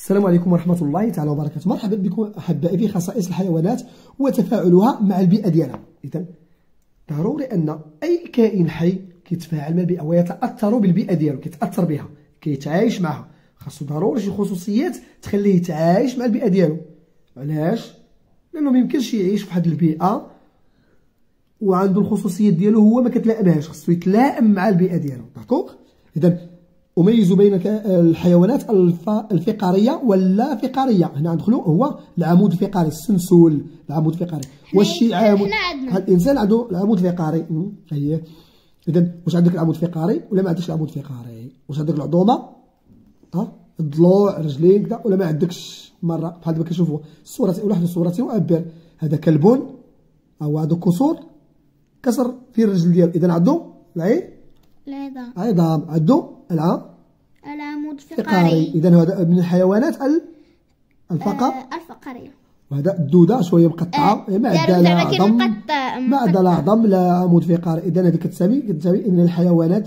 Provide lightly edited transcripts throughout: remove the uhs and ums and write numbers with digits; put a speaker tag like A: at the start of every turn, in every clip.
A: السلام عليكم ورحمة الله تعالى وبركاته. مرحبا بكم أحبائي في خصائص الحيوانات وتفاعلها مع البيئة ديالها. إذن ضروري أن أي كائن حي كيتفاعل مع البيئة ويتأثر بالبيئة ديالو، كيتأثر بها، كيتعايش معها، خاصو ضروري شي خصوصيات تخليه يتعايش مع البيئة ديالو. علاش؟ لأنه ميمكنش يعيش في واحد البيئة وعنده الخصوصيات ديالو هو ما كتلائمهاش، خاصو يتلائم مع البيئة ديالو. داكوغ؟ إذن أميز بين الحيوانات الفقارية واللا فقارية. هنا ندخلو هو العمود الفقاري، السنسول العمود الفقاري. واش شي عمود الإنسان عنده العمود الفقاري؟ هي إذن واش عندك العمود الفقاري ولا ما عندكش العمود الفقاري؟ واش عندك العظومة؟ الضلوع، رجلين كذا، ولا ما عندكش؟ مرة بحال دابا كنشوفوا الصورة ولا واحد الصورة وأبر هذا كلب أو هذا كسور كسر في الرجل ديالو، إذن عنده العظام، عنده العمود الفقاري. إذن هذا من الحيوانات الفقارية. وهذا الدودة شوية مقطعة، ما عندها لا عظم، ما عندها لا عظم لا عمود فقاري. إذن هذه كتسمي من الحيوانات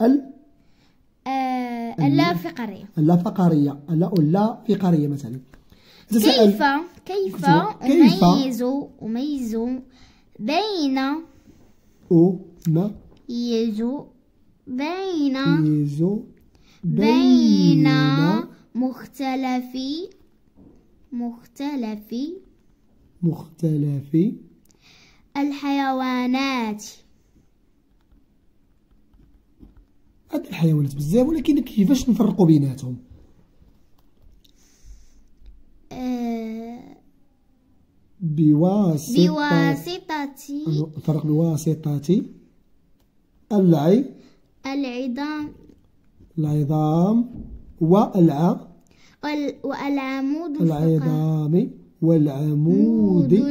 A: اللا فقارية مثلا. كيف
B: أميز بين مختلف الحيوانات.
A: هاد الحيوانات بزاف، ولكن كيفاش نفرقوا بيناتهم؟ نفرق بواسطة العظام والعمود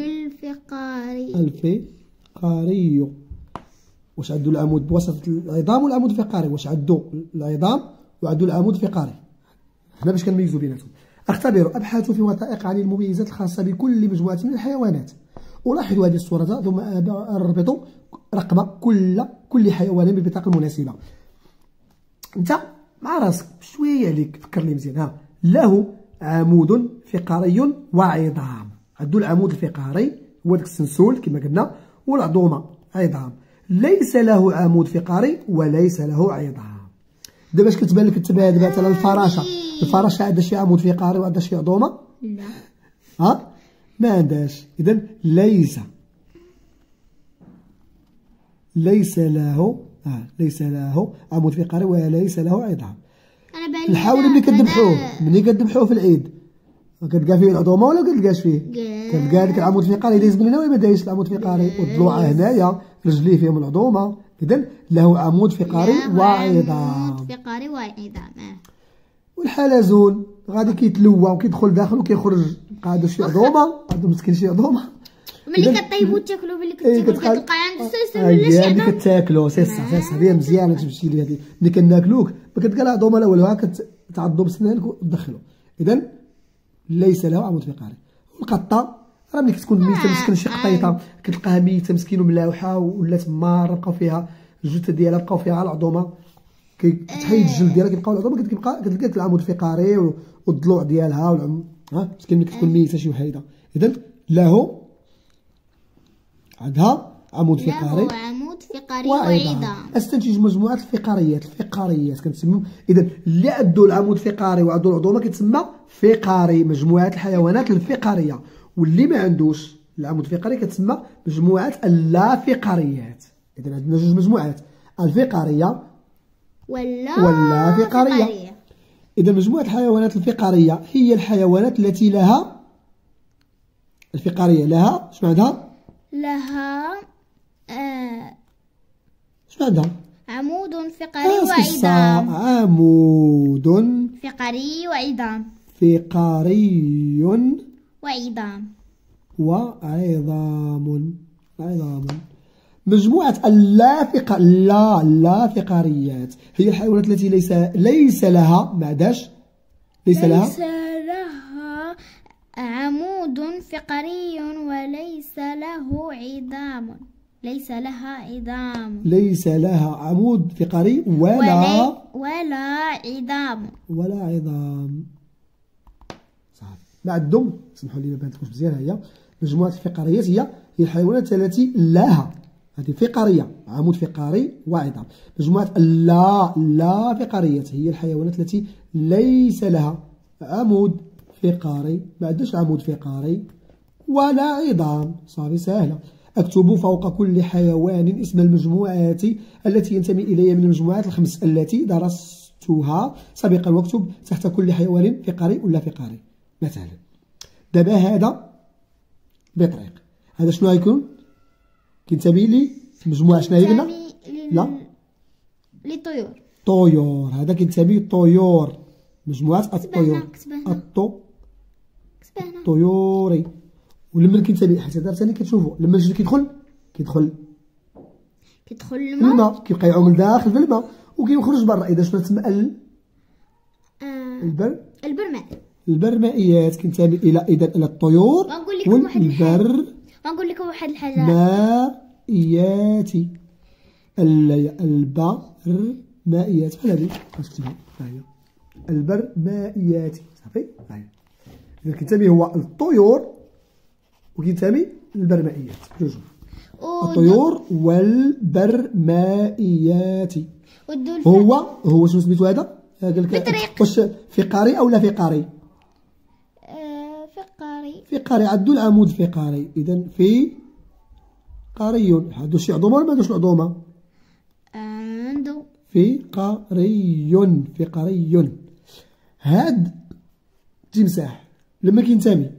A: الفقاري. واش عندو العمود بواسطة العظام والعمود الفقاري؟ واش عندو العظام وعندو العمود الفقاري؟ هنا باش كنميزو بيناتهم. اختبروا، ابحثوا في وثائق عن المميزات الخاصة بكل مجموعة من الحيوانات، ولاحظوا هذه الصورة ثم اربطوا رقم كل حيوان بالبطاقة المناسبة. انت مع راسك بشويه عليك فكر لي مزيان. له عمود فقاري وعظام، عندو العمود الفقاري هو داك السنسول كما قلنا، والعظومة عظام. ليس له عمود فقاري وليس له عظام. دابا اش كتبان لك التباين؟ دابا مثلا الفراشة عندها شي عمود فقاري وعندها شي عظومة؟ لا، ما عندهاش. إذن ليس له عمود فقاري وليس له عظام. الحاول ملي كتذبحوه في العيد كتلقى فيه العظومة ولا كتلقاش فيه؟ كتلقى داك العمود الفقاري دايز من هنا ولا ما دايزش العمود الفقاري؟ والضلوعة هنايا، رجليه فيهم العظومة. إذن له عمود فقاري وعظام. والحلزون غادي كيتلوى وكيدخل داخل وكيخرج، بقى عنده شي عظومة، عنده مسكين شي عظومة.
B: ملي كطيبو تاكلو، ملي كتلقى عنده سلسل ولا شي
A: ملي كتاكلو سي هي مزيانة تمشي لي هذه. ملي كناكلوك ما كتلقى لا عظومة لا والو، ها كتعضو بسنانك وتدخلو. إذن ليس له عمود فقاري. والقطة راه ملي كتكون ميتة، مسكين شي قطيطة كتلقاها ميتة مسكين وملاوحة ولات مارة، بقاو فيها الجثة ديالها، بقاو فيها العظومة، كتحيد الجلد ديالها كيبقاو العظومة، كتلقى العمود الفقاري والضلوع ديالها مسكين ملي كتكون ميتة شي وحيدة. إذن عندها عمود فقاري وعظام. استنتج مجموعة الفقاريات كنسميهم. إذن اللي عندو العمود الفقاري وعندو العظومة كتسمى فقاري، مجموعة الحيوانات الفقارية. واللي ما عندوش العمود الفقاري كتسمى مجموعة اللا فقاريات. إذن عندنا جوج مجموعات، الفقارية واللا فقارية. إذن مجموعة الحيوانات الفقارية هي الحيوانات التي لها الفقارية لها شنو عندها؟ شنو عندها؟
B: عمود فقاري وعظام.
A: عمود
B: فقاري
A: وعظام. مجموعة اللا فقاريات هي الحيوانات التي ليس لها
B: عمود فقاري وليس له عظام. ليس لها
A: عمود فقاري ولا
B: عظام.
A: مع الدم. سمحوا لي ما بانتلكمش مزيان. هي مجموعة الفقاريات هي الحيوانات التي لها، هذه فقارية، عمود فقاري وعظام. مجموعة لا فقاريات هي الحيوانات التي ليس لها عمود فقاري، ما عندهاش عمود فقاري ولا عظام. صافي سهلة. اكتب فوق كل حيوان اسم المجموعات التي ينتمي إليها من المجموعات الخمس التي درستها سابقا، واكتب تحت كل حيوان فقاري ولا فقاري. مثلا دابا هذا بطريق، هذا شنو غيكون؟ كينتمي لي مجموعة شنو هي قلنا؟ لا
B: للطيور.
A: طيور. هذا كينتمي طيور، مجموعة الطيور. طيوري. ولما كينتمي حتى دار ثاني كتشوفوا لما الجن كيدخل الماء، كيبقى يعوم لداخل في الماء وكيخرج برا. اذا شنو تسمى البرمائيات كينتمي الى الى الطيور
B: غنقول لكم واحد الحاجه.
A: مائيات البرمائيات بحال هذه باش كتبها. ها هي البرمائيات. صافي. ها هي اذا كينتمي هو الطيور وكينتمي للبرمائيات جوج. الطيور والبرمائيات. هو شنو سميتو هذا؟ قال لك واش فقاري او لا فقاري؟ فقاري. عندو العمود فقاري. اذا فقاري. عندو شي عظومه ولا ما عندوش العظومه؟
B: عنده
A: فقاري. هاد التمساح لما كينتمي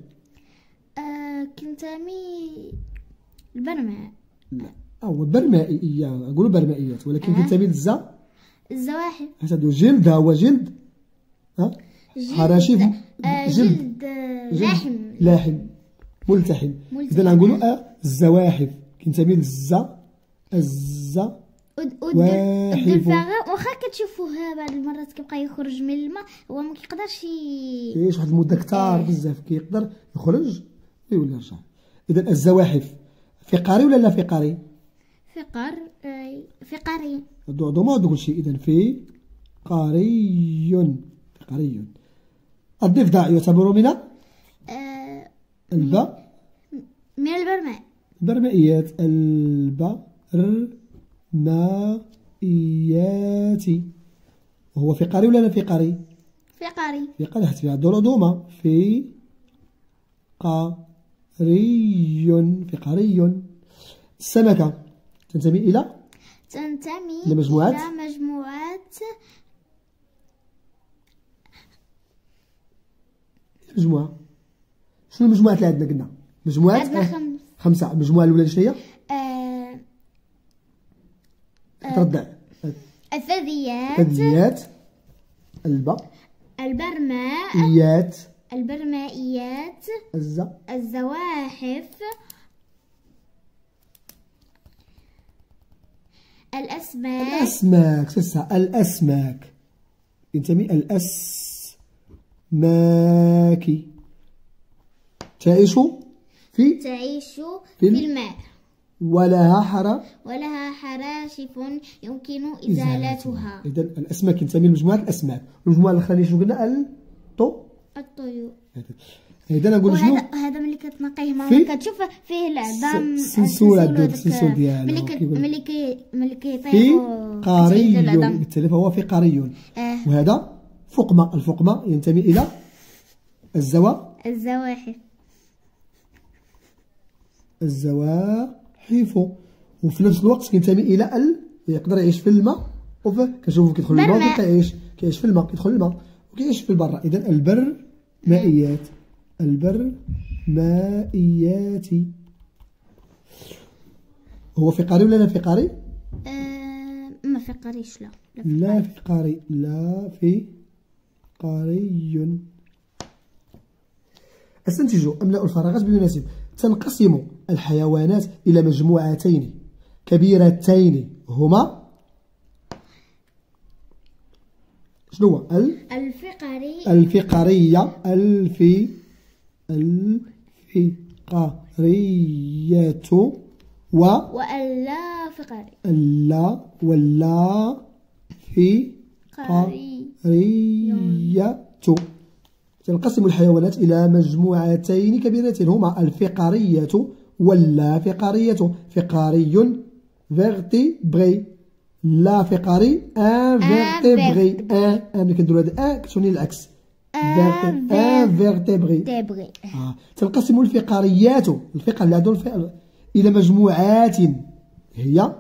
B: البرماء.
A: لا هو برمائي، نقولوا برمائيات، ولكن كينتمي
B: الزواحف.
A: هادو جلد. هو جلد حراشف.
B: جلد
A: لاحم ملتحم. اذا نقولوا الزواحف كينتمي الزواحف.
B: واخا كتشوفوه بعض المرات كيبقى يخرج من الماء، هو ما كيقدرش
A: يعيش واحد المده كثار بزاف، كيقدر يخرج ويولي يرجع. اذا الزواحف فقاري ولا لا فقاري؟
B: فقاري.
A: هادو عظومه هادو كلشي. اذا فقاري. الضفدع يعتبر من
B: من البرماء.
A: البرمائيات. البرمائيات. وهو فقاري ولا لا فقاري؟
B: فقاري.
A: حيت فيها هادو العظومه. فقاري. السمكة تنتمي إلى مجموعات شنو المجموعات اللي عندنا؟ قلنا مجموعات
B: عندنا
A: 5. المجموعة الأولى شنو هي؟ تردع. الثدييات.
B: البرمائيات. الزواحف.
A: الأسماك ينتمي الأسماك. تعيش في الماء ولها
B: حراشف يمكن إزالتها.
A: إذا الأسماك ينتمي لمجموعة الأسماك. والمجموعة الأخرى شنو قلنا؟
B: الطيور.
A: إذا نقول شنو؟
B: هذا ملي كتنقيه ما كتشوف فيه العظام.
A: السلسول ديالو
B: ملي كيطيحوا
A: فقاري. بالتالي فهو فقاري. وهذا فقمة. الفقمة ينتمي إلى الزواحف. وفي نفس الوقت كينتمي إلى يقدر يعيش في الماء. كنشوفو كيدخل الماء كيعيش في الماء، كيدخل الماء وكيعيش في البر. إذا البرمائيات. هو فقاري ولا لا فقاري؟
B: ما فقاريش.
A: لا فقاري. استنتجوا املأوا الفراغات بالمناسب. تنقسم الحيوانات إلى مجموعتين كبيرتين هما شنو هو؟ الفقارية
B: واللا فقاري.
A: واللا فقارية. تنقسم الحيوانات إلى مجموعتين كبيرتين هما الفقارية واللا فقارية. فقاري فيرتيبري، لا فقاري انفيرتيبري. ملي كنديرو هذا كتعني العكس، انفيرتيبري. تنقسم الفقاريات، الفقر اللي عندهم إلى مجموعات، هي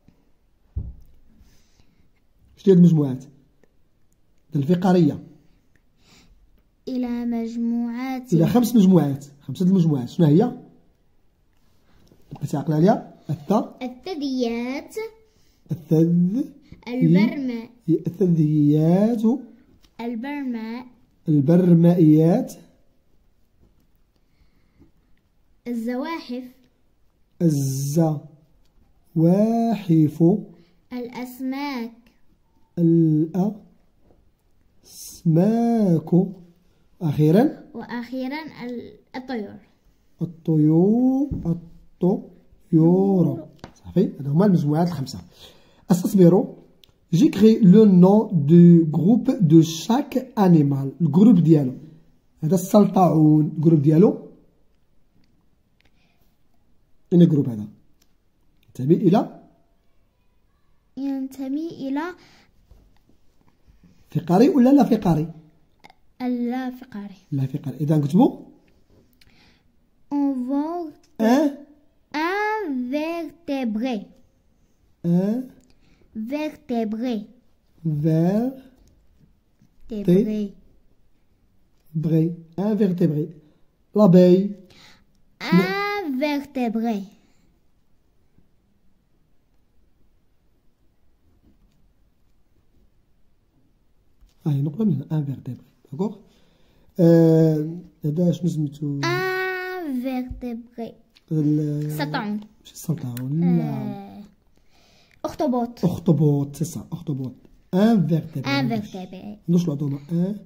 A: شنو هي المجموعات الفقارية؟
B: إلى مجموعات،
A: إلى 5 مجموعات، 5 المجموعات. شنو هي؟ بقيتي عاقلة عليها؟
B: الثدييات،
A: الثدييات، البرمائيات،
B: الزواحف، الأسماك،
A: وأخيرا الطيور. صافي، هادو هما المجموعات الخمسة. استصبروا. J'ai créé le nom du groupe de chaque animal. الجروب ديالو هذا السلطعون، الجروب ديالو أين الجروب هذا؟ ينتمي إلى فقاري ولا لا فقاري؟
B: لا فقاري.
A: لا فقاري. إذا نكتبوا
B: invertébré. Vertébré.
A: Invertébré. L'abeille.
B: Invertébré.
A: نقرا من invertébré. داكوغ. هذا شنو سميتو؟
B: invertébré. سلطعون.
A: ماشي السلطعون، لا.
B: أخطبوط.
A: سي سا، أخطبوط. invertébré. نوش العظمة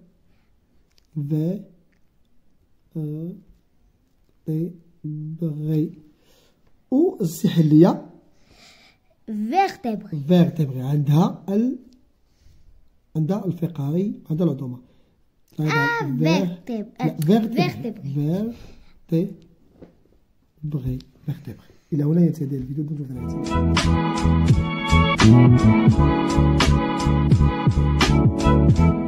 A: invertébré. والسحلية vertébré. عندها الفقاري، عندها العظمة. vertébré. إلى هنا ينتهي الفيديو. دمتم في رعاية الله.